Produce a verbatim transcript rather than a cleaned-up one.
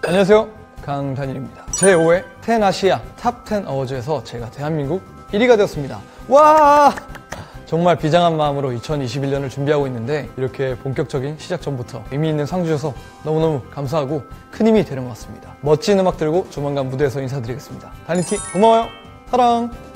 안녕하세요, 강다니엘입니다. 제오 회 텐아시아 탑 텐 어워즈에서 제가 대한민국 일 위가 되었습니다. 와! 정말 비장한 마음으로 이천이십일 년을 준비하고 있는데 이렇게 본격적인 시작 전부터 의미 있는 상 주셔서 너무너무 감사하고 큰 힘이 되는 것 같습니다. 멋진 음악 들고 조만간 무대에서 인사드리겠습니다. 다니티 고마워요. 사랑!